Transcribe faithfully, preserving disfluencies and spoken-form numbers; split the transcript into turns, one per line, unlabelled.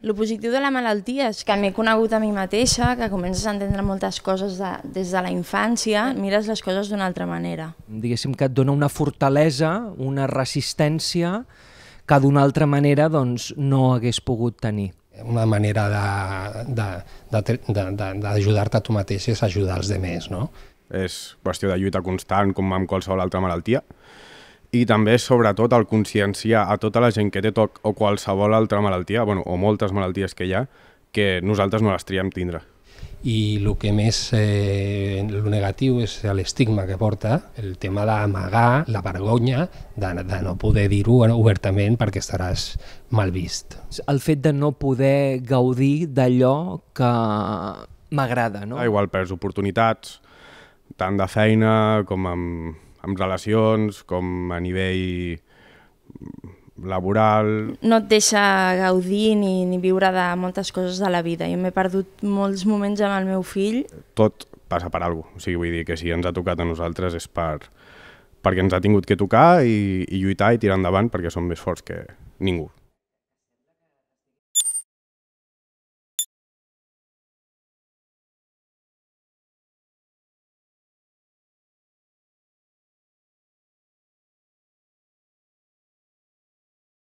El positiu de la malaltia és que m'he conegut a mi mateixa, que comences a entendre moltes coses de, des de la infància, mires les coses d'una altra manera.
Diguéssim que et dona una fortalesa, una resistència que d'una altra manera doncs, no hagués pogut tenir.
Una manera d'ajudar-te a tu mateix és ajudar els altres, no?
És qüestió de lluita constant com amb qualsevol altra malaltia i també sobretot el conscienciar a tota la gent que té T O C o qualsevol altra malaltia, bueno, o moltes malalties que hi ha, que nosaltres no les triem tindre.
I el que més eh, el negatiu és l'estigma que porta, el tema d'amagar, la vergonya de, de no poder dir-ho obertament perquè estaràs mal vist.
El fet de no poder gaudir d'allò que m'agrada, no?
Ah, igual perds oportunitats, tant de feina com amb, amb relacions, com a nivell laboral.
No et deixa gaudir ni, ni viure de moltes coses de la vida. Jo m'he perdut molts moments amb el meu fill.
Tot passa per alguna cosa. O sigui, vull dir que si ens ha tocat a nosaltres és per, perquè ens ha tingut que tocar i, i lluitar i tirar endavant perquè som més forts que ningú.